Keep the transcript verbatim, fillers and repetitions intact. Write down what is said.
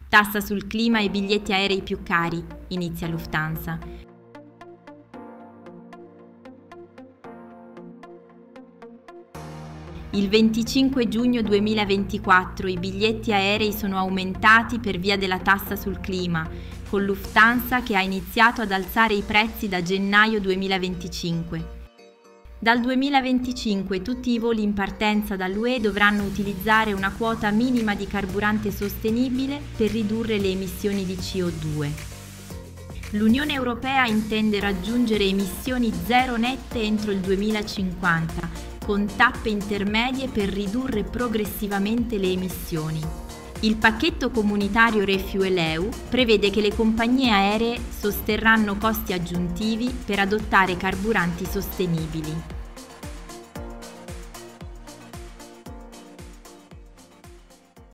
Tassa sul clima e biglietti aerei più cari, inizia Lufthansa. Il venticinque giugno duemilaventiquattro i biglietti aerei sono aumentati per via della tassa sul clima, con Lufthansa che ha iniziato ad alzare i prezzi da gennaio duemilaventicinque. Dal duemilaventicinque tutti i voli in partenza dall'U E dovranno utilizzare una quota minima di carburante sostenibile per ridurre le emissioni di C O due. L'Unione Europea intende raggiungere emissioni zero nette entro il duemilacinquanta, con tappe intermedie per ridurre progressivamente le emissioni. Il pacchetto comunitario ReFuelEU E U prevede che le compagnie aeree sosterranno costi aggiuntivi per adottare carburanti sostenibili.